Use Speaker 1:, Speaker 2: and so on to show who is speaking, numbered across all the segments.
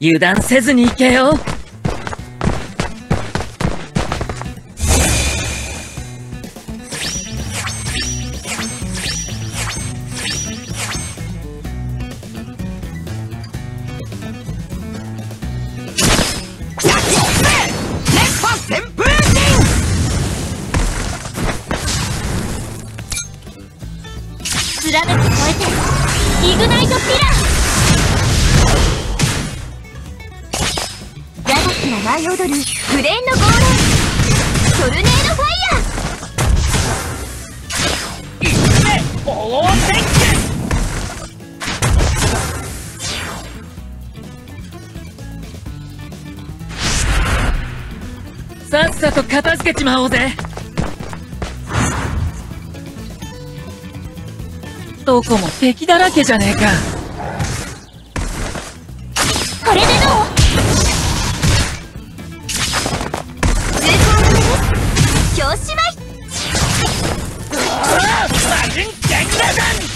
Speaker 1: 油断せずに行けよ。
Speaker 2: 貫き超えてイグナイトピラー。ヤガキが舞い踊るグレーンのゴーレントルネードファイヤー。いつめ大戦
Speaker 1: 記さっさと片付けちまおうぜ。どこも敵だらけじゃねえか。
Speaker 2: これでどう？通行止めです。表紙舞い。
Speaker 1: マジンゲンガダン。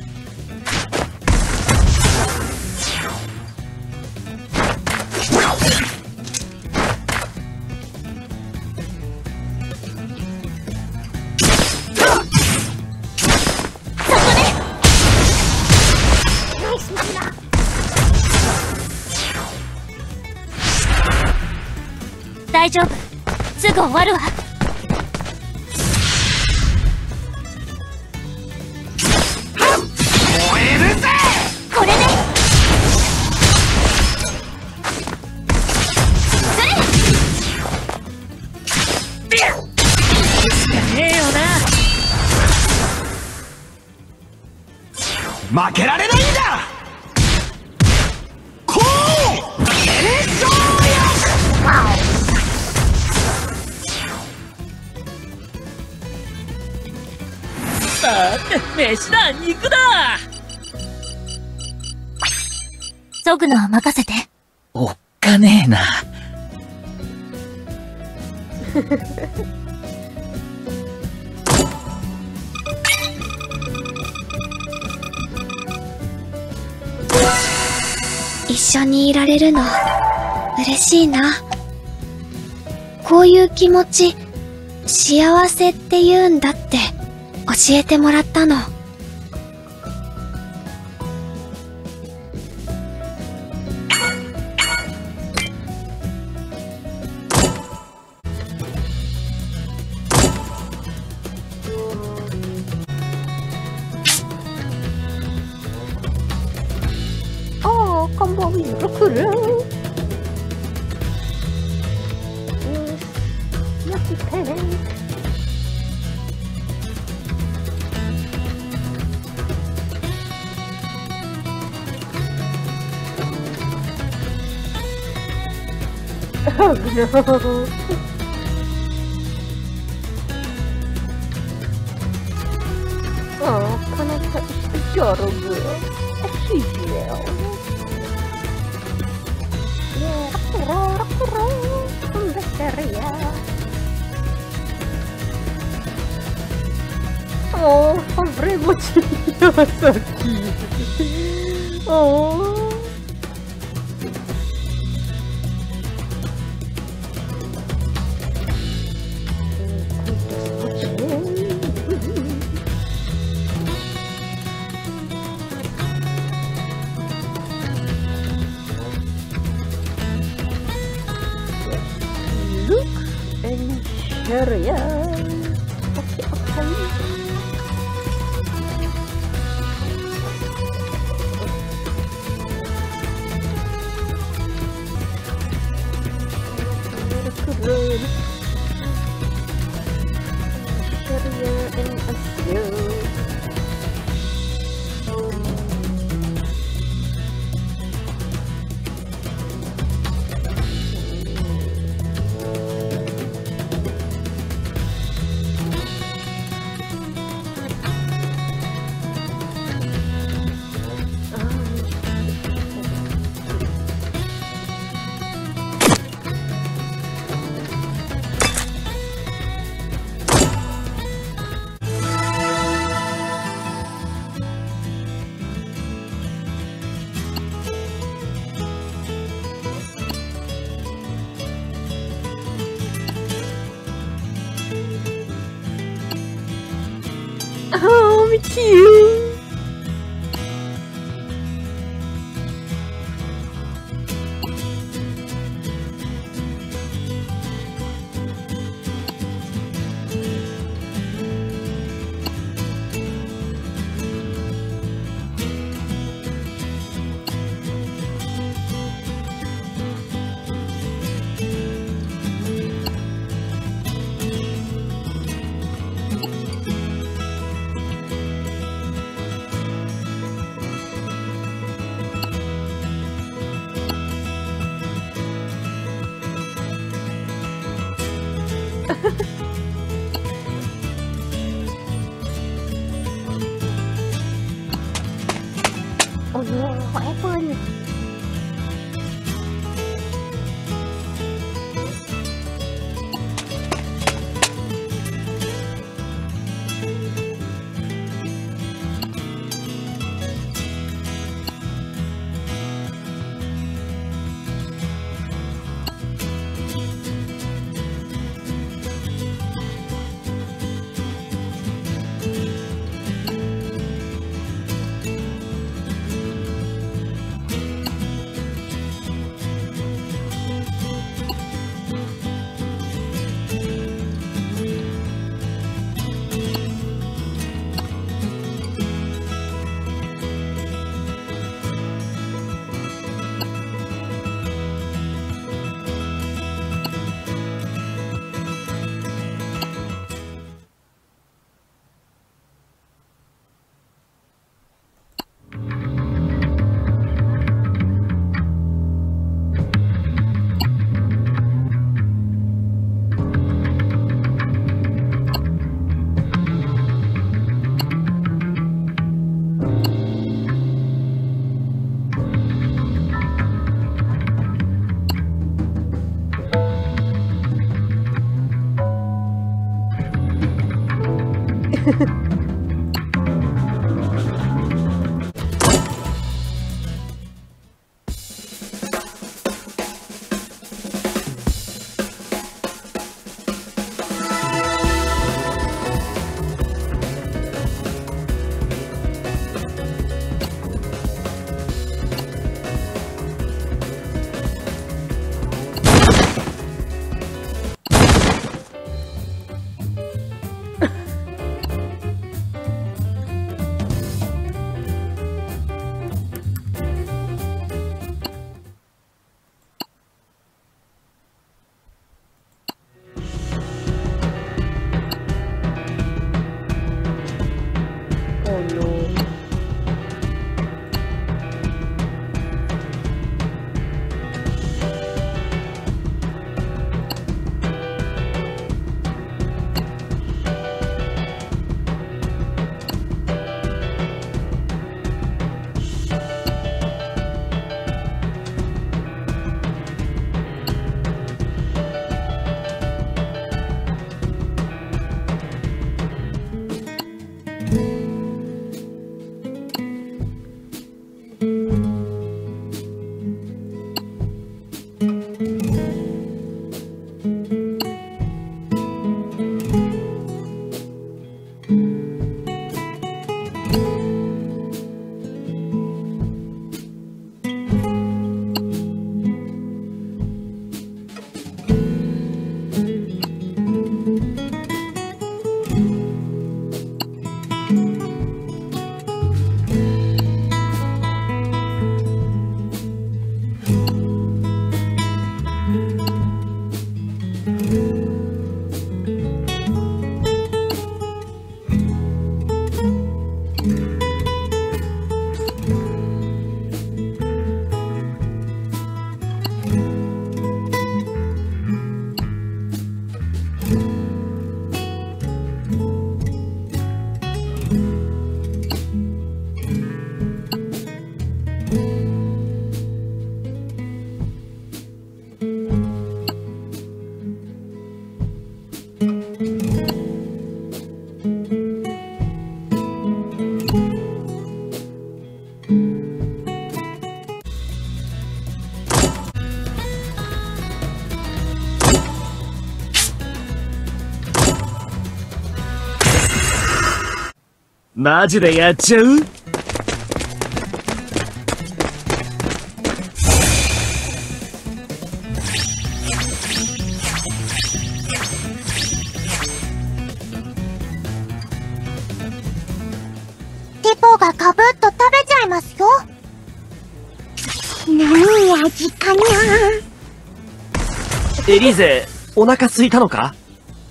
Speaker 2: 大丈夫、すぐ終わるわ。
Speaker 1: 燃えるぜ。
Speaker 2: これでそれ
Speaker 1: しかねえよな。負けられないんだ。こう演奏よ。さて飯だ、肉だ。
Speaker 2: ソグノは任せて。
Speaker 1: おっかねえな。
Speaker 2: 一緒にいられるの嬉しいな。こういう気持ち幸せって言うんだって教えてもらったの。こんばんは、来る。やってね。Oh no. Oh, can I touch the bottle, girl? I see you. Oh, avremo cignosa aquí. Oh. Look and share ya. Okay, okay. Keren. Share ya and asyo.
Speaker 3: โอ้โหขอแอปเปิล
Speaker 1: マジでやっちゃう？
Speaker 3: テポがガブッと食べちゃいますよ。何味かにゃ。
Speaker 4: エリーゼ、お腹空いたのか？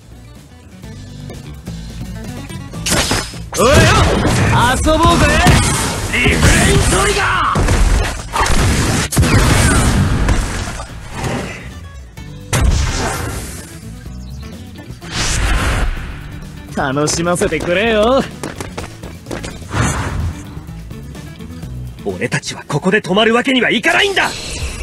Speaker 1: おいよ、遊ぼうぜ。リフレイントリガー。楽しませてくれよ。
Speaker 4: 俺たちはここで止まるわけにはいかないんだ。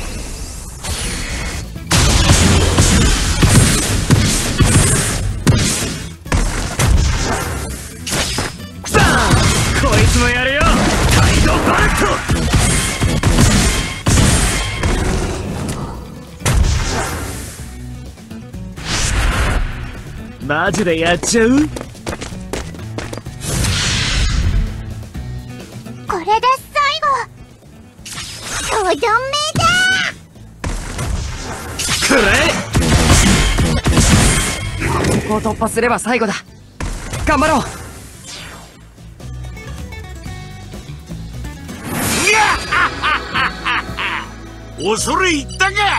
Speaker 1: さあ、こいつもやるよ。カイドバット。マジでやっちゃう？
Speaker 3: これで最後。とどめだ。
Speaker 1: くれ。
Speaker 4: ここを突破すれば最後だ。頑張ろう。
Speaker 1: 恐れ入ったか。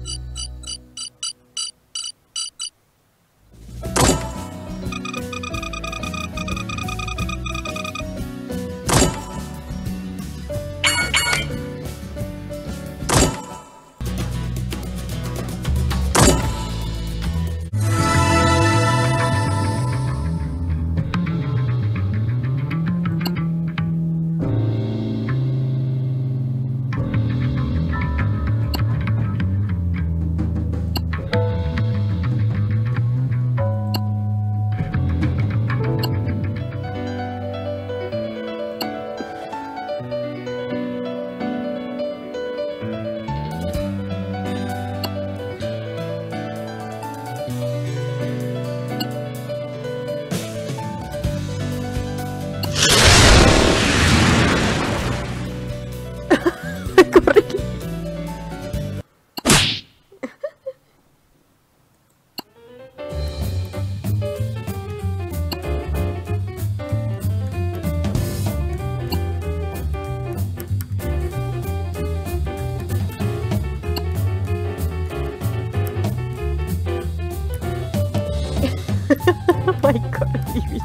Speaker 5: マイカルビビ。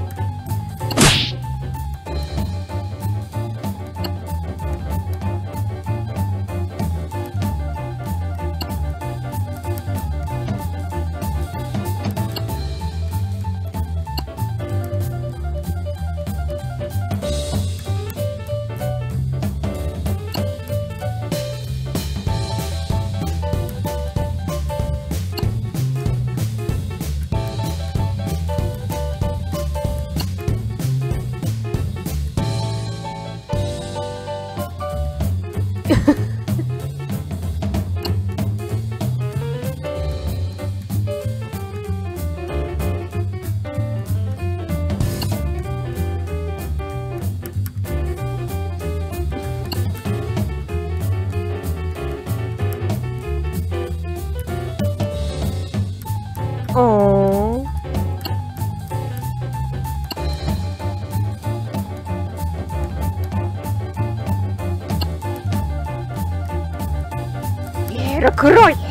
Speaker 5: おー。黒い。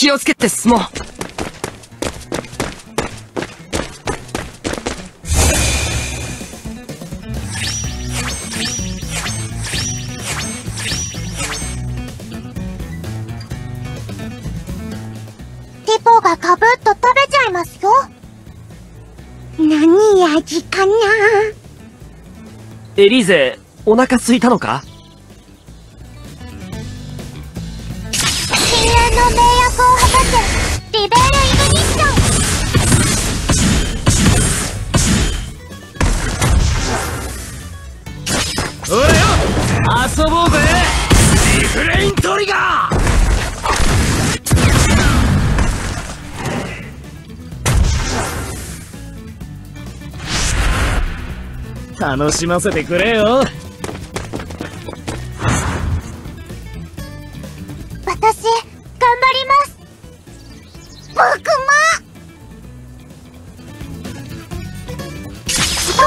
Speaker 4: 気をつけて進もう。
Speaker 3: テポがガブッと食べちゃいますよ。何味かな。
Speaker 4: エリーゼ、お腹空いたのか？
Speaker 3: 深淵の名役を果たせ、リベールイグニッション。
Speaker 1: おいよ、遊ぼうぜ。リフレイントリガー。楽しませてくれよ。
Speaker 3: 私、頑張ります。僕も。ご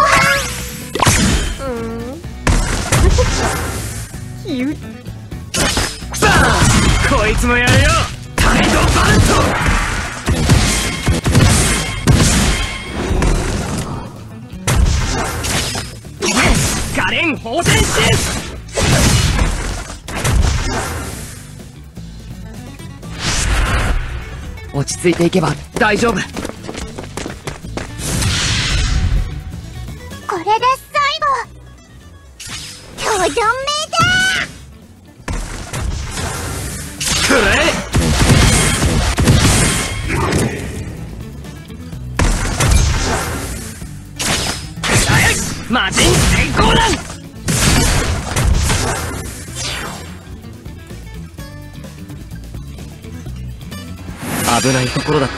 Speaker 3: 飯。
Speaker 1: さあ、こいつもやるよ。タイドバント。ガレン放電し。
Speaker 4: 落ち着いていけば大丈夫。
Speaker 3: これで最後。とどめだ。
Speaker 1: くれ。魔人先行弾。
Speaker 4: 危ないところだった。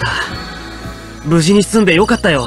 Speaker 4: 無事に済んでよかったよ。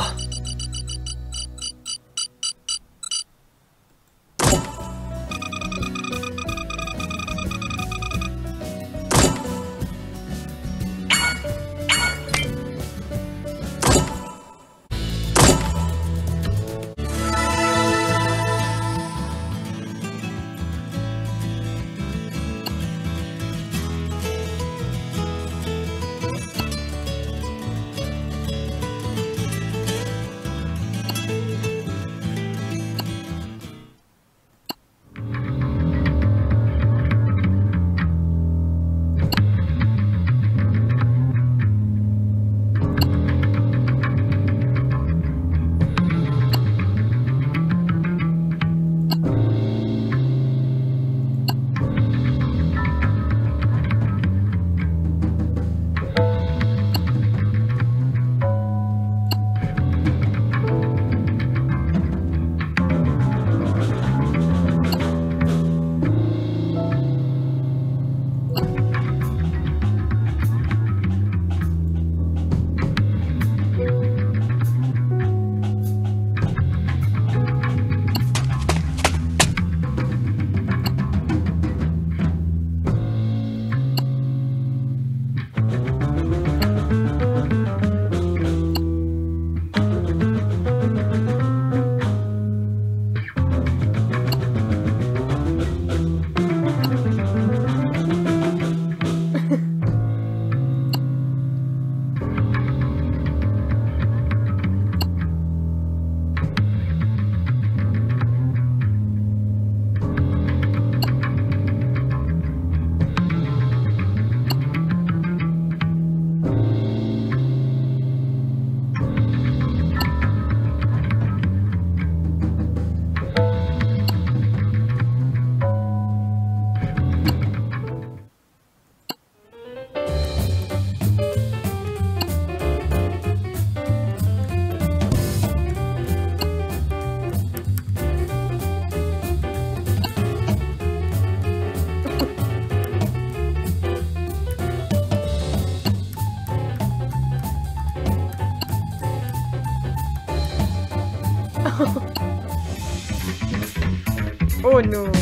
Speaker 5: Oh no.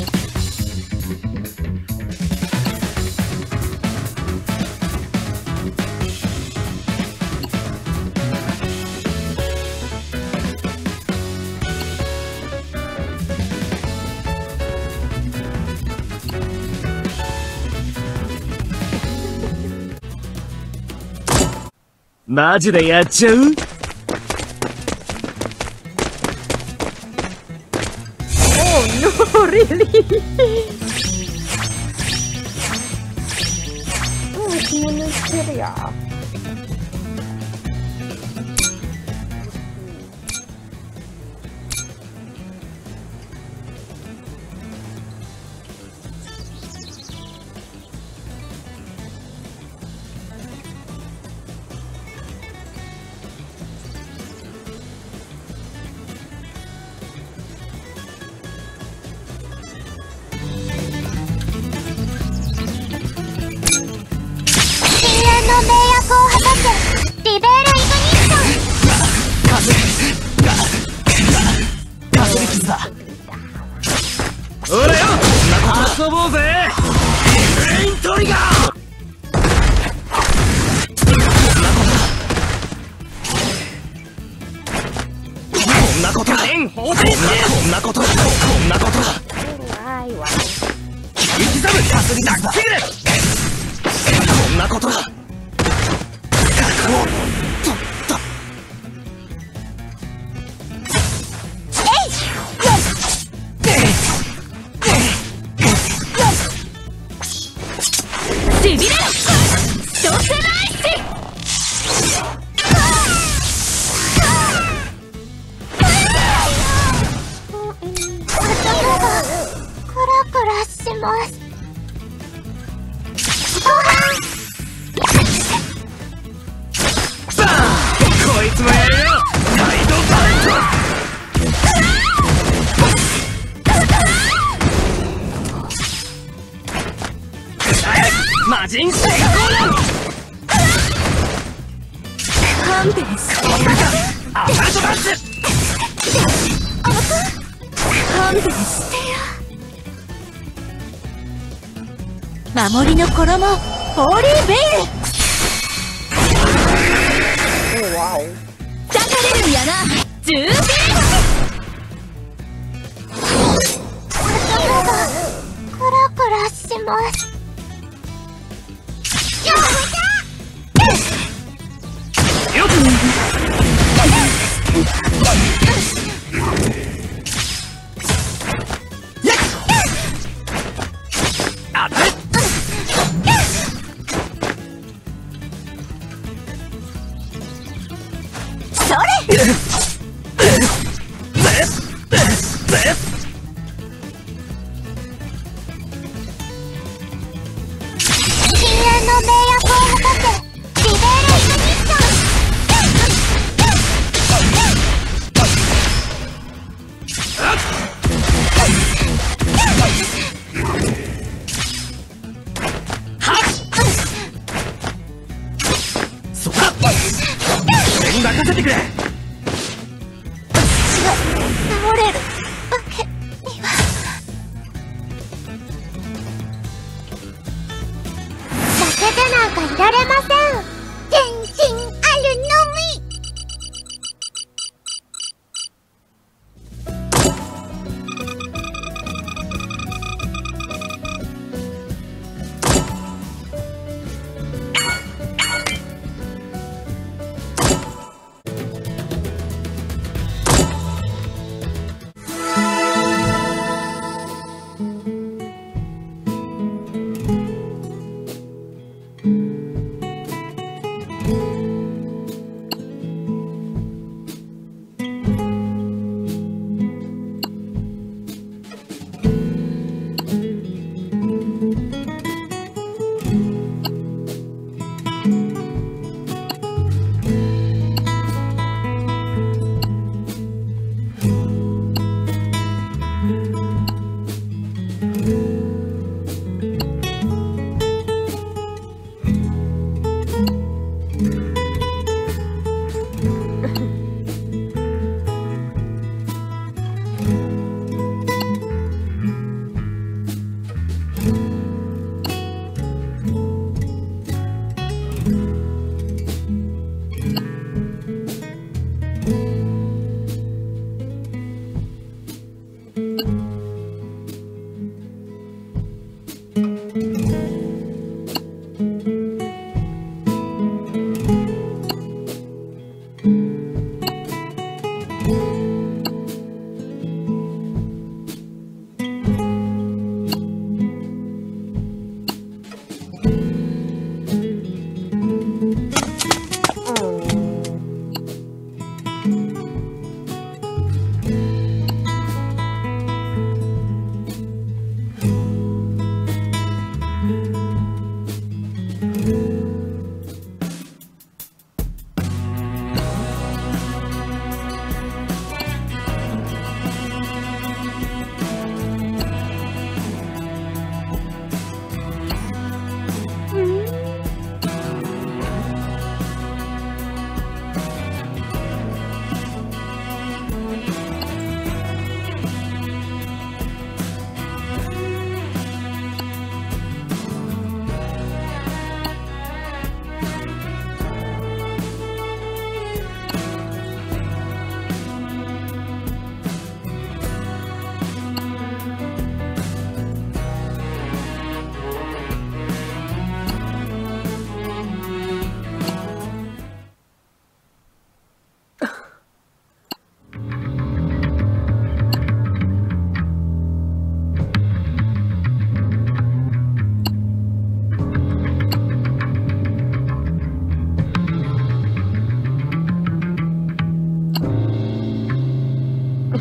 Speaker 1: マジでやっちゃう？
Speaker 5: No, really. Oh, es una historia.
Speaker 1: 遊ぼうぜ。ブレイントリガー。こんなことだ。こんなことだ。こんなことだ。切り刻む。かすりだ。くれ。こんなことだ。
Speaker 3: ビビれ！どうせないし！頭がクラクラします。
Speaker 1: さあ、こいつもやるよ。ガイドバイト。魔人セガゴーラン。勘弁してよ。アサルトダンス。
Speaker 3: 勘弁してよ。守りの衣、ホーリーベイル。抱かれるんやな、ジュービー。頭がクラクラします。
Speaker 1: よっ。あたれ。
Speaker 3: それ。
Speaker 1: 任せてくれ。
Speaker 3: 私が倒れるわけには。負けてなんかいられません。全身あるのみ。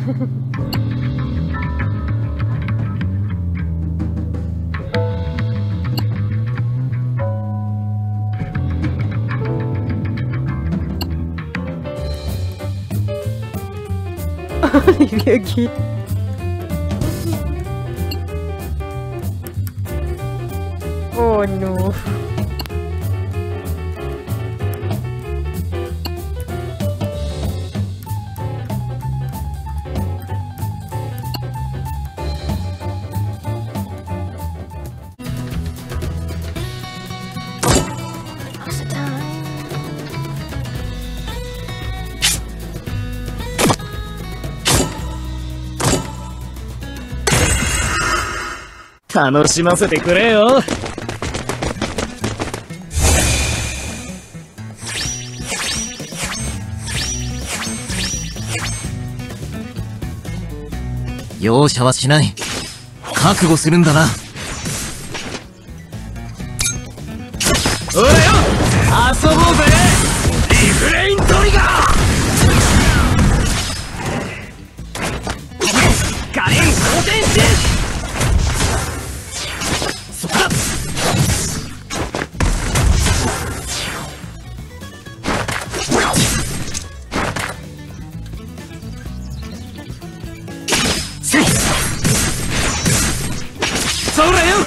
Speaker 5: Dia gitu. Oh no.
Speaker 1: 楽しませてくれよ。
Speaker 4: 容赦はしない。覚悟するんだな。
Speaker 1: おらよ、遊ぼうぜ。リフレイントリガー。火炎装填して。そこだ。そらよ。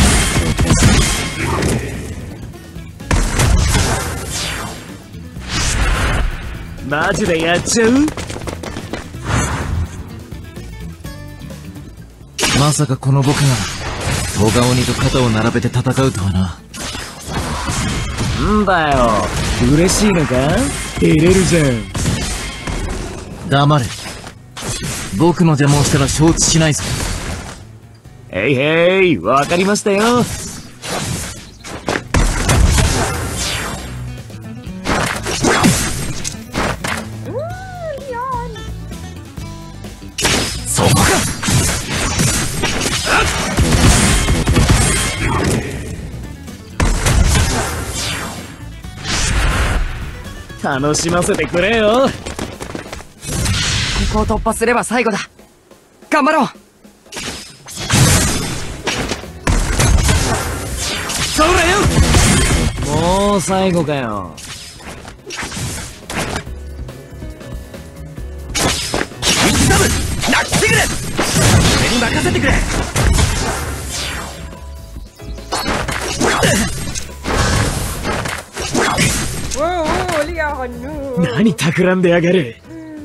Speaker 1: マジでやっちゃう？
Speaker 4: まさかこの僕が小顔鬼と肩を並べて戦うとはな。
Speaker 1: んだよ、嬉しいのか？照れるじゃん。
Speaker 4: 黙れ。僕の邪魔をしたら承知しないぞ。
Speaker 1: へいへい、わかりましたよ。
Speaker 4: そこか。
Speaker 1: 楽しませてくれよ。
Speaker 6: ここを突破すれば最後だ。頑張ろう。
Speaker 1: そらよ。もう最後かよ。キングダム、ナッチグル、俺に任せてくれ。何企んでやがる。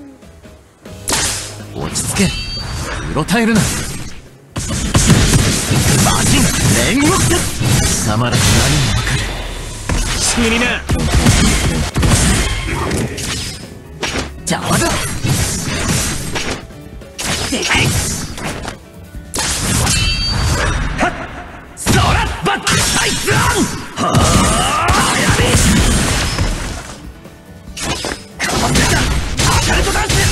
Speaker 4: 落ち着け。うろたえるな。マジン連動って貴様らに何がわかる。
Speaker 1: 死にな。
Speaker 4: 邪魔だ。
Speaker 1: でかい。はっ、そらバックサイズオン。はあ、やべえ。かまってた。アカルトダンス。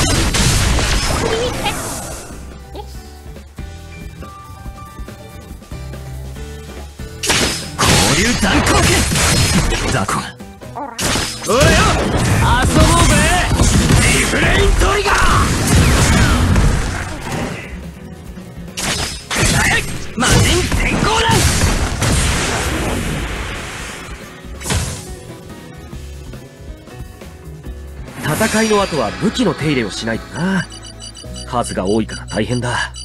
Speaker 1: 交流断交剣。
Speaker 4: 雑魚が。
Speaker 1: おいよ、遊ぼうぜ。リフレイントリガー。魔人先行だ。戦いの後は武器の手入れをしないとな。数が多いから大変だ。